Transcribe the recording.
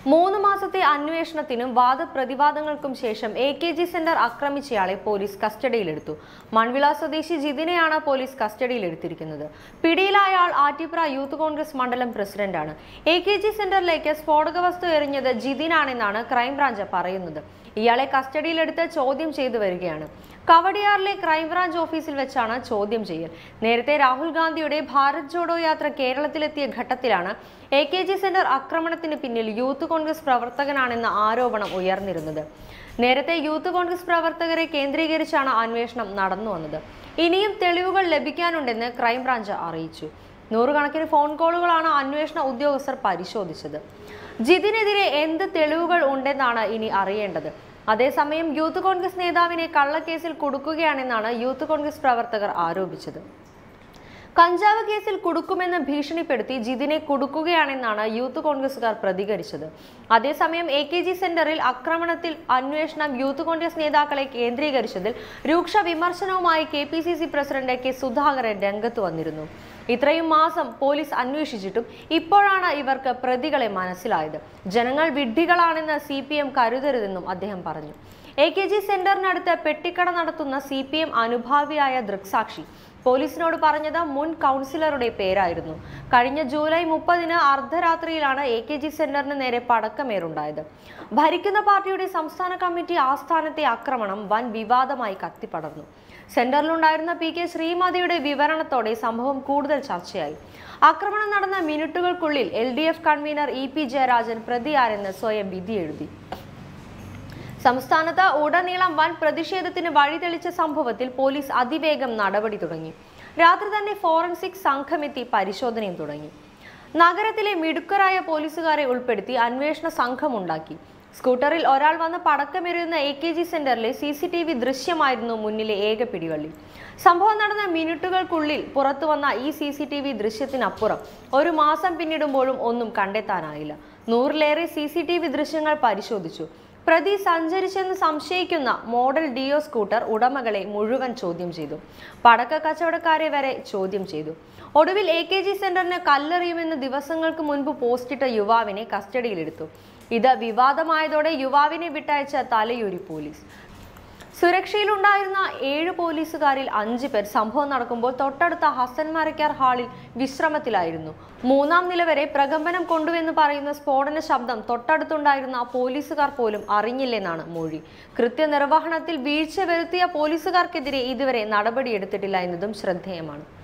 3 മാസത്തെ അന്വേഷണത്തിനും വാദപ്രതിവാദങ്ങൾക്കും ശേഷം AKG centre ആക്രമിച്ചയാളെ police കസ്റ്റഡിയിലെടുത്തു. മൺവിള സ്വദേശി ജിതിനെയാണ് പോലീസ് കസ്റ്റഡിയിലെടുത്തിരിക്കുന്നത്. പിടിയിലായ ആൾ ആറ്റിപ്ര യൂത്ത് കോൺഗ്രസ് മണ്ഡലം പ്രസിഡന്റാണ്. AKG സെന്ററിലേക്ക് സ്ഫോടക വസ്തു എറിഞ്ഞത് ജിതിനാണെന്നാണ് ക്രൈംബ്രാഞ്ച് പറയുന്നത്. ഇയാളെ കസ്റ്റഡിയിലെടുത്ത് ചോദ്യം ചെയ്തു വരികയാണ്. കവടിയാറിലെ ക്രൈംബ്രാഞ്ച് ഓഫീസിൽ വെച്ചാണ് ചോദ്യം ചെയ്യൽ. നേരത്തെ രാഹുൽ ഗാന്ധിയുടെ ഭാരത് ജോഡോ യാത്ര കേരളത്തിലെത്തിയ ഘട്ടത്തിലാണ് AKG സെന്റർ ആക്രമണത്തിന് പിന്നിൽ യൂത്ത് കോൺഗ്രസ് പ്രവർത്തകനാണെന്ന ആരോപണം ഉയർന്നിരുന്നത്. നേരത്തെ യൂത്ത് കോൺഗ്രസ് പ്രവർത്തകരെ കേന്ദ്രീകരിച്ചാണ് അന്വേഷണം നടന്നു വന്നത്. ഇനിയും തെളിവുകൾ ലഭിക്കാനുണ്ടെന്ന് ക്രൈംബ്രാഞ്ച് അറിയിച്ചു. നൂറുകണക്കിന് ഫോൺ കോളുകളാണ് അന്വേഷണ ഉദ്യോഗസ്ഥർ പരിശോധിച്ചത്. ജിതിനെതിരെ എന്ത് തെളിവുകൾ ഉണ്ടെന്നാണ് ഇനി അറിയേണ്ടത്. അതേസമയം യൂത്ത് കോൺഗ്രസ് നേതാവിനെ കള്ളക്കേസിൽ കുടുക്കുകയാണെന്നാണ് യൂത്ത് കോൺഗ്രസ് പ്രവർത്തകർ ആരോപിച്ചത്. കഞ്ചാവ് കേസിൽ കുടുക്കുമെന്ന് ഭീഷണിപ്പെടുത്തി ജിതിനെ കുടുക്കുകയാണെന്നാണ് യൂത്ത് കോൺഗ്രസുകാർ പ്രതികരിച്ചത്. അതേസമയം AKG സെന്ററിൽ ആക്രമണത്തിൽ അന്വേഷണം യൂത്ത് കോൺഗ്രസ് നേതാക്കളെ കേന്ദ്രീകരിച്ചതിൽ രൂക്ഷ വിമർശനവുമായി KPCC പ്രസിഡന്റ് കെ സുധാകരൻ രംഗത്ത് വന്നിരുന്നു. ഇത്രയും മാസം പോലീസ് അന്വേഷിച്ചിട്ടും ഇപ്പോഴാണ് ഇവർക്ക് പ്രതികളെ മനസ്സിലായത്. ജനങ്ങൾ വിഡ്ഢികളാണെന്ന് CPM കരുതരുതെന്നും അദ്ദേഹം പറഞ്ഞു. AKG സെന്ററിനടുത്ത് പെട്ടിക്കട നടത്തുന്ന CPM അനുഭാവിയായ ദൃക്സാക്ഷി പോലീസിനോട് പറഞ്ഞത് മുൻ കൗൺസിലറുടെ പേരായിരുന്നു. കഴിഞ്ഞ ജൂലൈ 30-ന് അർദ്ധരാത്രിയിലാണ് AKG സെന്ററിന് നേരെ പടക്കമേറുണ്ടായത്. ഭരിക്കുന്ന പാർട്ടിയുടെ സംസ്ഥാന കമ്മിറ്റി ആസ്ഥാനത്തെ ആക്രമണം വൻ വിവാദമായി കത്തിപ്പടർന്നു. സെന്ററിലുണ്ടായിരുന്ന PK ശ്രീമതിയുടെ വിവരണത്തോടെ സംഭവം കൂടുതൽ ചർച്ചയായി. ആക്രമണം നടന്ന മിനിറ്റുകൾക്കുള്ളിൽ LDF കൺവീനർ EP ജയരാജൻ പ്രതിയാരെന്ന് സ്വയം വിധി എഴുതി. സംസ്ഥാനത്ത് ഉടനീളം വൻ പ്രതിഷേധത്തിന് വഴിതെളിച്ച സംഭവത്തിൽ പോലീസ് അതിവേഗം നടപടി തുടങ്ങി. രാത്രി തന്നെ ഫോറൻസിക് സംഘമെത്തി പരിശോധനയും തുടങ്ങി. നഗരത്തിലെ മിടുക്കരായ പോലീസുകാരെ ഉൾപ്പെടുത്തി അന്വേഷണ സംഘമുണ്ടാക്കി. സ്കൂട്ടറിൽ ഒരാൾ വന്ന് പടക്കമെറിയുന്ന AKG സെന്ററിലെ CCTV ദൃശ്യമായിരുന്നു മുന്നിലെ ഏക പിടിവള്ളി. സംഭവം നടന്ന മിനിറ്റുകൾക്കുള്ളിൽ പുറത്തു വന്ന ഈ CCTV ദൃശ്യത്തിനപ്പുറം 1 മാസം പിന്നിടുമ്പോഴും ഒന്നും കണ്ടെത്താനായില്ല. 100-ലേറെ CCTV ദൃശ്യങ്ങൾ പരിശോധിച്ചു. പ്രതി സഞ്ചരിച്ചെന്ന് സംശയിക്കുന്ന മോഡൽ ഡിയോ സ്കൂട്ടർ ഉടമകളെ മുഴുവൻ ചോദ്യം ചെയ്തു. പടക്ക കച്ചവടക്കാരെ വരെ ചോദ്യം ചെയ്തു. ഒടുവിൽ AKG സെന്ററിന് കല്ലെറിയുമെന്ന് ദിവസങ്ങൾക്ക് മുൻപ് പോസ്റ്റിട്ട യുവാവിനെ കസ്റ്റഡിയിലെടുത്തു. ഇത് വിവാദമായതോടെ യുവാവിനെ വിട്ടയച്ച തലയൂരി പോലീസ്. സുരക്ഷയിലുണ്ടായിരുന്ന 7 പോലീസുകാരിൽ 5 പേർ സംഭവം നടക്കുമ്പോൾ തൊട്ടടുത്ത ഹസൻ മരക്കാർ ഹാളിൽ വിശ്രമത്തിലായിരുന്നു. 3-ാം നില വരെ പ്രകമ്പനം കൊണ്ടുവെന്ന് പറയുന്ന സ്ഫോടന ശബ്ദം തൊട്ടടുത്തുണ്ടായിരുന്ന പോലീസുകാർ പോലും അറിഞ്ഞില്ലെന്നാണ് മൊഴി. കൃത്യനിർവഹണത്തിൽ വീഴ്ച വരുത്തിയ പോലീസുകാർക്കെതിരെ ഇതുവരെ നടപടിയെടുത്തിട്ടില്ല എന്നതും ശ്രദ്ധേയമാണ്.